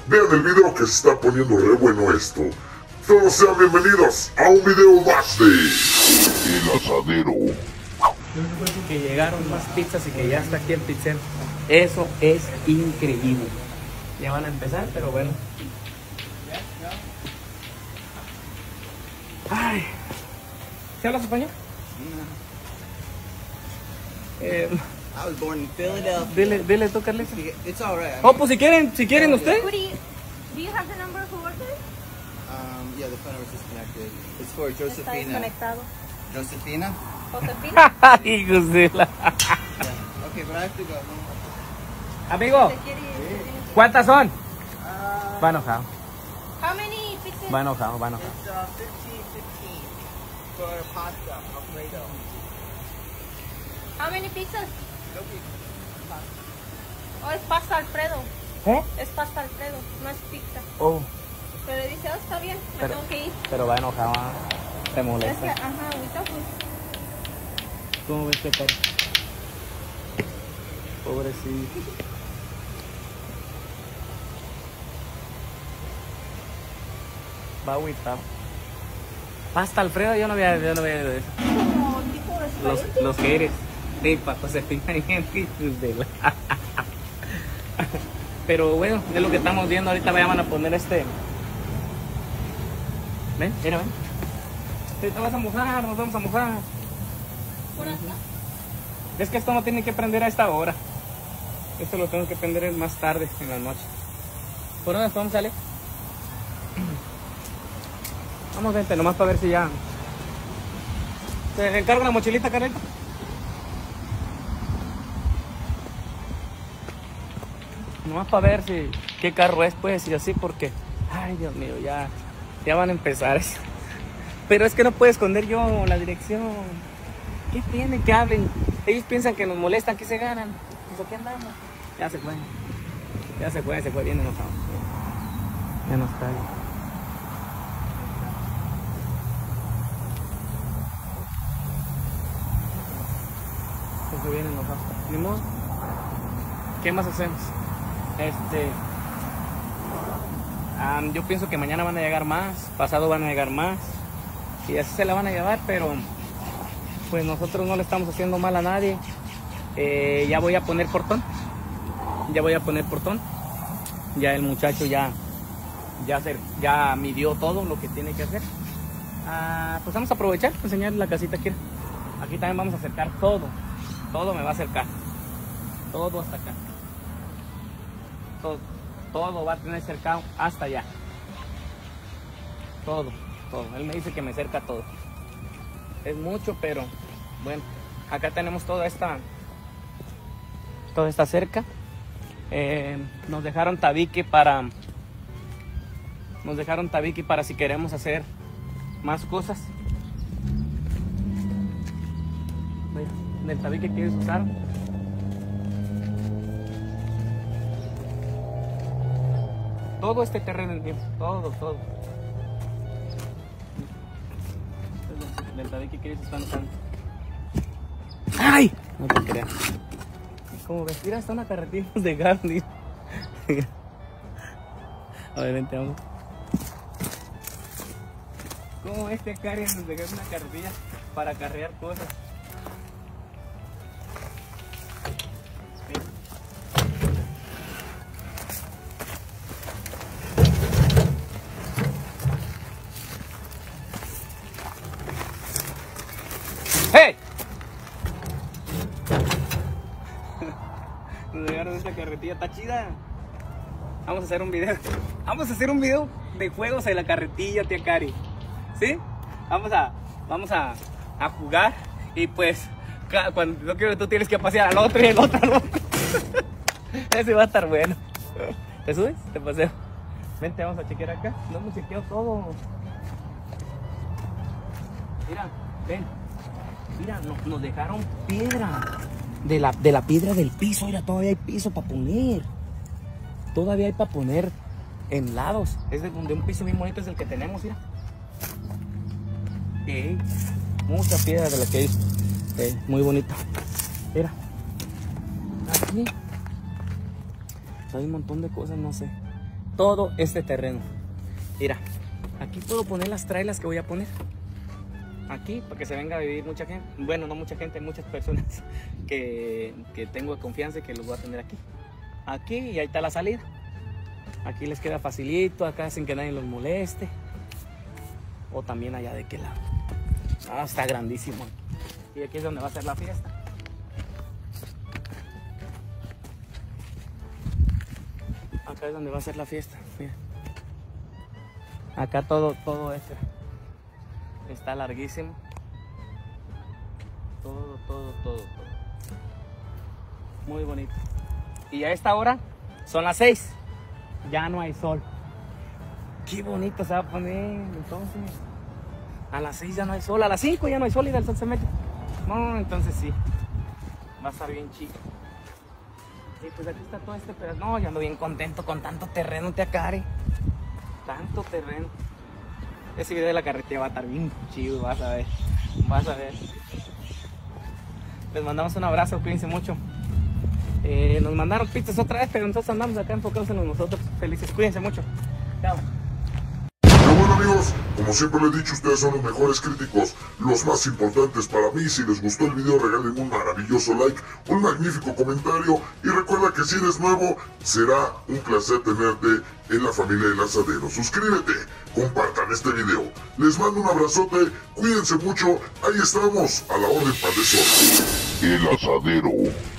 Vean el video que se está poniendo re bueno esto. Todos sean bienvenidos a un video más de El Asadero. Que llegaron más pizzas y que ya está aquí el pizzero. Eso es increíble. Ya van a empezar, pero bueno. Ay. ¿Se hablas español? I was born in Philadelphia. Dile tú, Carlita. It's all right. Oh, pues si quieren ustedes. Do you have the number who worked there? Yeah, the phone number is disconnected. It's for Está Josephina. desconectado. Josephina? Josefina, Hijos de la... Okay, but I have to go. Amigo, ¿te quiere ir? ¿cuántas son? Va enojado. How many pizzas? Va enojado. It's 15 for pasta, Alfredo. How many pizzas? Oh, es pasta Alfredo. ¿Eh? Es pasta Alfredo, no es pizza. Oh, Pero dice, está bien, me Pero- tengo que ir. pero va enojado. Se Es que, molesta. ahorita pues. ¿Cómo ves que cara? Pobrecito. Va agüitado. Pasta Alfredo, yo no había oído de eso. Como tipo de espagueti. Los que eres. Sí, para Josefina y Henry. Pero bueno, es lo que estamos viendo. Ahorita van a poner este. Ven, mira, ven. Sí, te vas a mojar, nos vamos a mojar. ¿Por acá? Es que esto no tiene que prender a esta hora. Esto lo tengo que prender más tarde, en la noche. ¿Por dónde vamos, sale? Vamos, vente, nomás para ver si ya. ¿Te encargo la mochilita, Carlita? Nomás para ver si qué carro es, pues, y así, porque. Ay, Dios mío, ya van a empezar. Pero es que no puedo esconder yo la dirección. ¿Qué tienen? Que hablen. Ellos piensan que nos molestan, que se ganan. Pues aquí andamos. Ya se fue. Se fue bien enojado. Ya no está ahí. Se fue bien enojado. Ni modo. ¿Qué más hacemos? Yo pienso que mañana van a llegar más, pasado van a llegar más. Y así se la van a llevar, pero pues nosotros no le estamos haciendo mal a nadie. Ya voy a poner portón. Ya el muchacho ya midió todo lo que tiene que hacer. Pues vamos a aprovechar, enseñarles la casita aquí. Aquí también vamos a acercar todo. Todo me va a acercar. Todo hasta acá. Todo va a tener cercado hasta allá. Todo. Él me dice que me cerca todo. Es mucho, pero bueno, acá tenemos toda esta cerca. Nos dejaron tabique para si queremos hacer más cosas. Mira, del tabique que ellos usaron. Todo este terreno es mío, todo. Del tabique que ellos están usando. ¡Ay! No te creas. Como ves, mira, hasta una carretilla de Gandhi. A ver, vente, vamos. Como este carry nos dejó una carretilla para carrear cosas. ¡Hey! Nos dejaron esta carretilla, está chida. Vamos a hacer un video. Vamos a hacer un video de juegos en la carretilla, tía Cari. ¿Sí? Vamos a jugar. Y pues, cuando yo quiero, tú tienes que pasear al otro y el otro al otro. Ese va a estar bueno. ¿Te subes? Te paseo. Vente, vamos a chequear acá. No hemos chequeado todo. Mira, ven. Mira, nos dejaron piedra. De la piedra del piso. Mira, todavía hay piso para poner. Todavía hay para poner en lados. Es de un piso bien bonito, es el que tenemos, mira. Mucha piedra de la que hay. Muy bonita. Mira. Aquí hay un montón de cosas, no sé. todo este terreno. Mira, aquí puedo poner las trailers que voy a poner. Aquí, para que se venga a vivir mucha gente. Bueno, no mucha gente, muchas personas que tengo confianza y que los voy a tener aquí. Aquí y ahí está la salida. Aquí les queda facilito, acá sin que nadie los moleste. O también allá de qué lado. Ah, está grandísimo. Y aquí es donde va a ser la fiesta. Acá es donde va a ser la fiesta. Mira. Acá todo esto está larguísimo. Todo. Muy bonito. Y a esta hora son las 6. Ya no hay sol. Qué bonito se va a poner entonces. A las 6 ya no hay sol. A las 5 ya no hay sol y el sol se mete. No, entonces sí. Va a estar bien chido. Y pues aquí está todo este pedazo. No, yo ando bien contento con tanto terreno, te acare. Tanto terreno. Ese video de la carretera va a estar bien chido, vas a ver. Vas a ver. Les mandamos un abrazo, cuídense mucho. Nos mandaron pistas otra vez, pero nosotros andamos acá enfocados en nosotros. Felices, cuídense mucho. Chao. Pero bueno amigos, como siempre les he dicho, ustedes son los mejores críticos, los más importantes para mí. Si les gustó el video, regalen un maravilloso like, un magnífico comentario y recuerda que si eres nuevo, será un placer tenerte en la familia del Asadero. Suscríbete, compartan este video. Les mando un abrazote, cuídense mucho, ahí estamos, a la orden para eso. El Asadero.